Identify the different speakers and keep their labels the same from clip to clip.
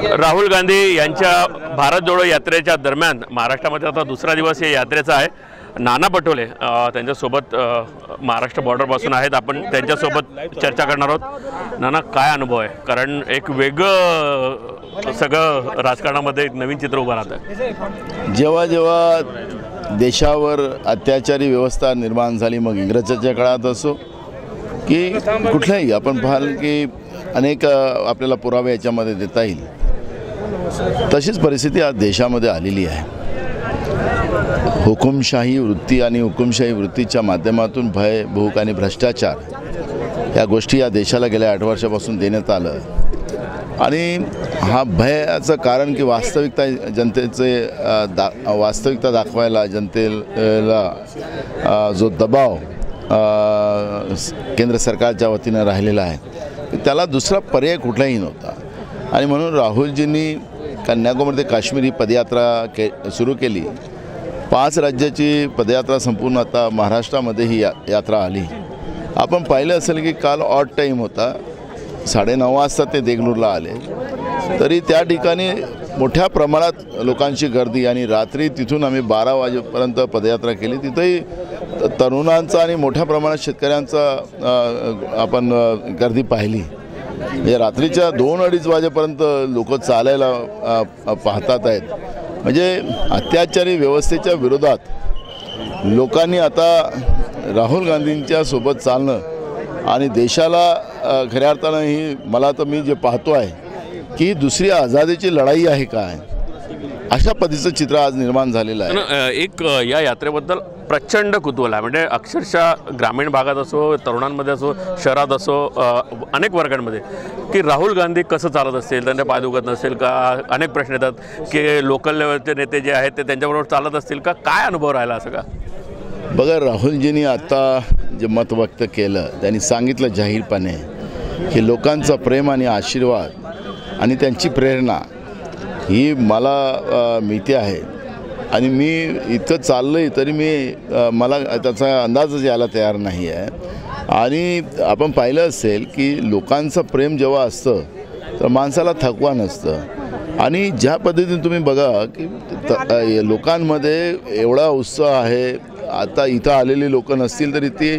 Speaker 1: राहुल गांधी यांच्या भारत जोडो यात्रेच्या दरम्यान महाराष्ट्रामध्ये आता दुसरा दिवस या यात्रेचा आहे। नाना पटोले त्यांच्यासोबत महाराष्ट्र बॉर्डरपासून आहेत, आपण त्यांच्यासोबत चर्चा करणार आहोत। नाना, काय अनुभव आहे? कारण एक वेगळं सगळं राजकारणामध्ये एक नवीन चित्र उभं राहतं।
Speaker 2: जेव्हा जेव्हा देशावर अत्याचारी व्यवस्था निर्माण झाली, मग इंग्रजाच्या काळात असो की कुठल्याही, आपण पाहाल की अनेक आपल्याला पुरावे याच्यामध्ये देता येईल, तशीच परिस्थिती आज देशामध्ये आलेली आहे। हुकुमशाही वृत्ती आणि हुकुमशाही वृत्तीच्या माध्यमातून भय, भूक आणि भ्रष्टाचार या गोष्टी या देशाला गेल्या 8 वर्षापासून देण्यात आलं। आणि हा भयाचं कारण की वास्तविकता वास्तविकता दाखवायला जनतेला जो दबाव केंद्र सरकारच्या वतीनं राहिलेला आहे, त्याला दुसरा पर्याय कुठलाही नव्हता। आणि म्हणून राहुलजींनी कन्याकुमारी ते काश्मीर ही पदयात्रा सुरू केली। 5 राज्याची पदयात्रा संपूर्ण आता महाराष्ट्रामध्ये ही यात्रा आली। आपण पाहिलं असेल की काल ऑड टाईम होता, 9:30 वाजता ते देगलूरला आले, तरी त्या ठिकाणी मोठ्या प्रमाणात लोकांची गर्दी, आणि रात्री तिथून आम्ही 12 वाजेपर्यंत पदयात्रा केली। तिथंही तरुणांचा आणि मोठ्या प्रमाणात शेतकऱ्यांचा आपण गर्दी पाहिली। म्हणजे रात्रीच्या 2-2:30 वाजेपर्यंत लोक चालायला पाहतात आहेत। म्हणजे अत्याचारी व्यवस्थेच्या विरोधात लोकांनी आता राहुल गांधींच्या सोबत चालणं आणि देशाला खऱ्या अर्थानं ही, मला तर मी जे पाहतो आहे की दुसरी आझादीची लढाई आहे काय, अशा पद्धतीचं चित्र आज निर्माण झालेलं आहे।
Speaker 1: एक या यात्रेबद्दल प्रचंड कुतूहल आहे। म्हणजे अक्षरशः ग्रामीण भागात असो, तरुणांमध्ये असो, शहरात असो, अनेक वर्गांमध्ये की राहुल गांधी कसं चालत असतील, त्यांच्या पाय दुखत नसेल का, अनेक प्रश्न येतात की लोकल लेवलचे नेते जे आहेत ते त्यांच्याबरोबर चालत असतील का, काय अनुभव राहिला असं का?
Speaker 2: बघा, राहुलजींनी आता जे मत व्यक्त केलं, त्यांनी सांगितलं जाहीरपणे की लोकांचं प्रेम आणि आशीर्वाद आणि त्यांची प्रेरणा ही मला मिळते आहे। आणि मी इतकं चाललं आहे तरी मला त्याचा अंदाजच यायला तयार नाही आहे। आणि आपण पाहिलं असेल की लोकांचं प्रेम जेव्हा असतं तर माणसाला थकवा नसतं। आणि ज्या पद्धतीने तुम्ही बघा की लोकांमध्ये एवढा उत्साह आहे, आता इथं आलेली लोक नसतील तरी ती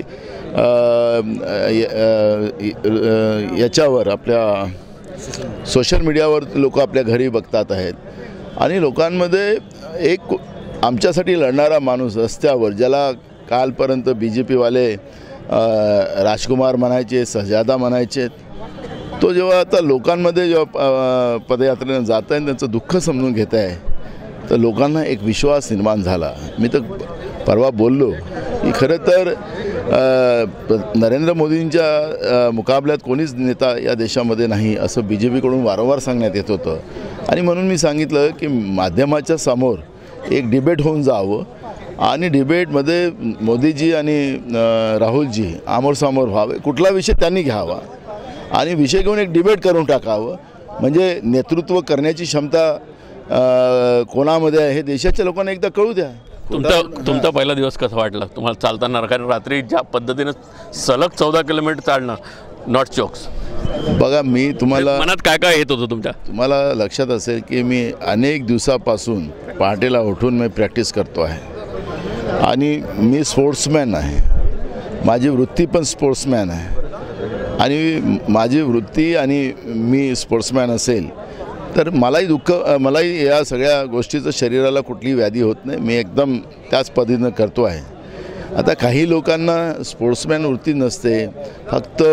Speaker 2: याच्यावर आपल्या सोशल मीडियावर लोक आपल्या घरी बघतात आहेत। आणि लोकांमध्ये एक आमच्यासाठी लढणारा माणूस रस्त्यावर, ज्याला कालपर्यंत BJP वाले राजकुमार म्हणायचे, सजादा म्हणायचे, तो जेव्हा आता लोकांमध्ये जेव्हा पदयात्रेनं जात आहे, त्यांचं दुःख समजून घेत आहे, तर लोकांना एक विश्वास निर्माण झाला। मी तर परवा बोललो की खरं तर नरेंद्र मोदींच्या मुकाबल्यात कोणीच नेता या देशामध्ये नाही, असं BJPकडून वारंवार सांगण्यात येत होतं। आणि म्हणून मी सांगितलं की माध्यमाच्या समोर एक डिबेट होऊन जावं, आणि डिबेटमध्ये मोदीजी आणि राहुलजी आमोरसामोर व्हावे, कुठला विषय त्यांनी घ्यावा आणि विषय घेऊन एक डिबेट करून टाकावं। म्हणजे नेतृत्व करण्याची क्षमता कोणामध्ये आहे हे देशाच्या लोकांना एकदा कळू द्या।
Speaker 1: तुमचा पहिला दिवस कसा वाटला तुम्हाला चालताना? कारण रात्री ज्या पद्धतीनं सलग 14 किलोमीटर चालणं, नॉट जोक्स।
Speaker 2: बघा, मी तुम्हाला
Speaker 1: मनात काय काय येत होतं तुमच्या?
Speaker 2: तुम्हाला लक्षात असेल की मी अनेक दिवसापासून पहाटेला उठून मी प्रॅक्टिस करतो आहे। आणि मी स्पोर्ट्समॅन आहे, माझी वृत्ती पण स्पोर्ट्समॅन आहे। आणि माझी वृत्ती आणि मी स्पोर्ट्समॅन असेल तर मलाही या सगळ्या गोष्टीचं शरीराला कुठलीही व्याधी होत नाही। मी एकदम त्याच पद्धतीनं करतो आहे। आता काही लोकांना स्पोर्ट्समॅन वृत्ती नसते, फक्त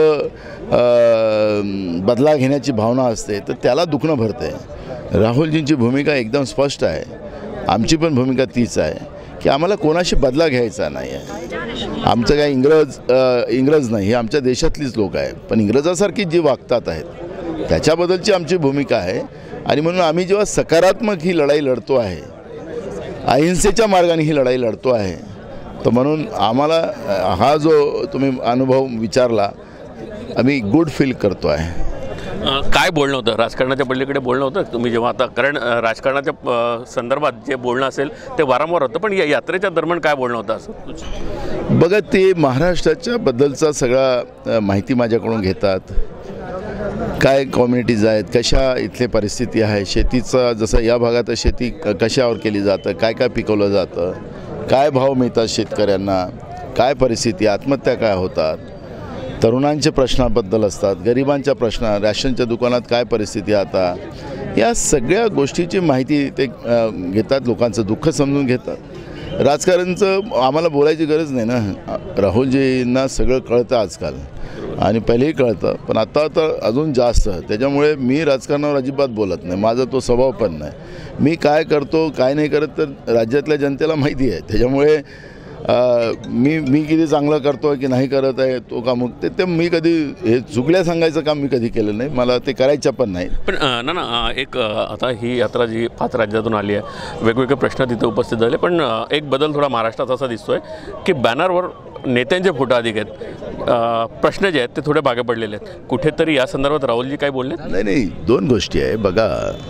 Speaker 2: बदला घेण्याची भावना असते, तर त्याला दुखणं भरते। राहुलजींची भूमिका एकदम स्पष्ट आहे, आमची पण भूमिका तीच आहे की आम्हाला कोणाशी बदला घ्यायचा नाही आहे। आमचं काय इंग्रज नाही, हे आमच्या देशातलीच लोक आहे, पण इंग्रजासारखी जी वागतात आहेत त्याच्याबद्दलची आमची भूमिका आहे। आणि म्हणून आम्ही जेव्हा सकारात्मक ही लढाई लढतो आहे, अहिंसेच्या मार्गाने ही लढाई लढतो आहे, तर म्हणून आम्हाला हा जो तुम्ही अनुभव विचारला, आम्ही गुड फील करतो आहे।
Speaker 1: काय बोलणं होतं? राजकारणाच्या पलीकडे बोलणं होतं तुम्ही जेव्हा आता, कारण राजकारणाच्या संदर्भात जे बोलणं असेल ते वारंवार होतं, पण या यात्रेच्या दरम्यान काय बोलणं होतं असं?
Speaker 2: बघा, ते महाराष्ट्राच्या बद्दलचा सगळा माहिती माझ्याकडून घेतात, काय कम्युनिटीज आहेत, कशा इथली परिस्थिती आहे, शेतीचं जसं या भागात शेती कशावर केली जातं, काय काय पिकवलं जातं, काय भाव मिळतात शेतकऱ्यांना, काय परिस्थिती, आत्महत्या काय होतात, तरुणांचे प्रश्नाबद्दल असतात, गरिबांच्या प्रश्न, राशनच्या दुकानात काय परिस्थिती आता, या सगळ्या गोष्टीची माहिती ते घेतात, लोकांचं दुःख समजून घेतात. राजकारणचं आम्हाला बोलायची गरज नाही ना, राहुलजींना सगळं कळतं आजकाल आणि पहिलेही कळतं, पण आता तर अजून जास्त. त्याच्यामुळे मी राजकारणावर अजिबात बोलत नाही, माझा तो स्वभाव पण नाही. मी काय करतो काय नाही करत तर राज्यातल्या जनतेला माहिती आहे. त्याच्यामुळे मी किती चांगलं करतो आहे की नाही करत आहे तो काम ते मी कधी हे चुकल्या सांगायचं काम मी कधी केलं नाही, मला ते करायचं पण नाही.
Speaker 1: पण ना एक आता ही यात्रा जी 5 राज्यातून आली आहे, वेगवेगळे प्रश्न तिथे उपस्थित झाले, पण एक बदल थोडा महाराष्ट्रात असा दिसतोय की बॅनरवर नेत्यांचे फोटो अधिक आहेत, प्रश्न जे आहेत ते थोडे मागे पडलेले आहेत. कुठेतरी या संदर्भात राहुलजी काय बोलले?
Speaker 2: नाही, 2 गोष्टी आहे. बघा,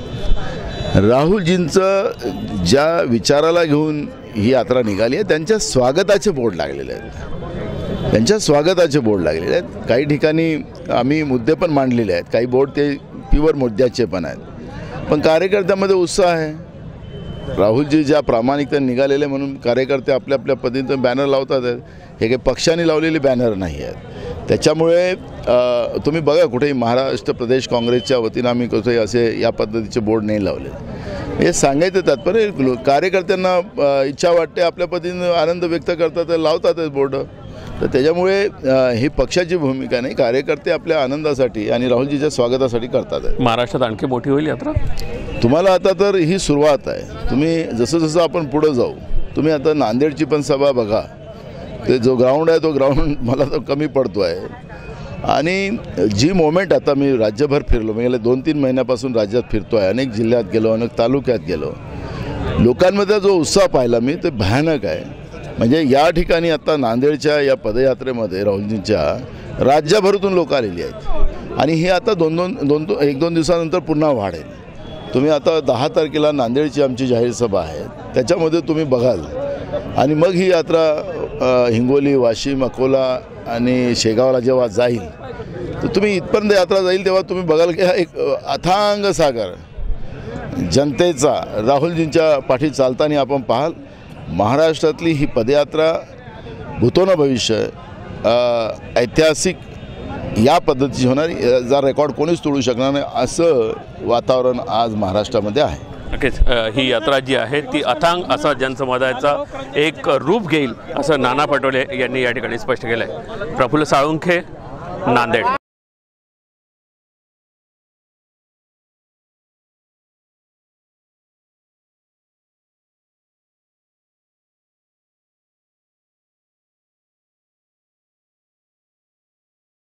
Speaker 2: राहुलजींचं ज्या विचाराला घेऊन ही यात्रा निघाली आहे त्यांच्या स्वागताचे बोर्ड लागलेले आहेत, काही ठिकाणी आम्ही मुद्दे पण मांडलेले आहेत, काही बोर्ड ते प्युअर मुद्द्याचे पण आहेत, पण कार्यकर्त्यामध्ये उत्साह आहे. राहुलजी ज्या प्रामाणिकतेने निघालेले म्हणून कार्यकर्ते आपल्या आपल्या पद्धतीनं बॅनर लावतात आहेत. हे काही पक्षाने लावलेले बॅनर नाही आहेत. त्याच्यामुळे तुम्ही बघा कुठेही महाराष्ट्र प्रदेश काँग्रेसच्या वतीनं आम्ही कुठेही असे या पद्धतीचे बोर्ड नाही लावले. हे सांगायचं तात्पर्य कार्यकर्त्यांना इच्छा वाटते आपल्या पद्धतीनं आनंद व्यक्त करतात लावतातच बोर्ड. तर त्याच्यामुळे ही पक्षाची भूमिका नाही, कार्यकर्ते आपल्या आनंदासाठी आणि राहुलजीच्या स्वागतासाठी करतात.
Speaker 1: महाराष्ट्रात आणखी मोठी होईल यात्रा.
Speaker 2: तुम्हाला आता तर ही सुरुवात आहे. तुम्ही जसं जसं आपण पुढं जाऊ, तुम्ही आता नांदेडची पण सभा बघा, ते जो ग्राउंड आहे तो ग्राउंड मला तर कमी पडतो आहे. आणि जी मोमेंट आता मी राज्यभर फिरलो, मी गेले 2-3 महिन्यापासून राज्यात फिरतो आहे, अनेक जिल्ह्यात गेलो, अनेक तालुक्यात गेलो, लोकांमध्ये जो उत्साह पाहिला मी ते भयानक आहे. म्हणजे या ठिकाणी आता नांदेडच्या या पदयात्रेमध्ये राहुलजींच्या राज्यभरातून लोक आलेली आहेत आणि हे आता 1-2 दिवसानंतर पुन्हा वाढेल. तुम्ही आता 10 तारखेला नांदेडची आमची जाहीर सभा आहे, त्याच्यामध्ये तुम्ही बघाल आणि मग ही यात्रा हिंगोली, वाशिम, अकोला आणि शेगावला जेव्हा जाईल तर तुम्ही इथपर्यंत यात्रा जाईल तेव्हा तुम्ही बघाल की हा एक अथांग सागर जनतेचा राहुलजींच्या पाठी चालताना आपण पाहाल. महाराष्ट्रातली ही पदयात्रा भूतोन भविष्य ऐतिहासिक या पद्धतीची होणार, याचा रेकॉर्ड कोणीच तोडू शकणार नाही असं वातावरण आज महाराष्ट्रामध्ये आहे.
Speaker 1: नक्कीच ही यात्रा जी आहे ती अथांग असा जनसमुदायाचा एक रूप घेईल असं नाना पटोले यांनी या ठिकाणी स्पष्ट केलं आहे. प्रफुल्ल साळुंखे, नांदेड.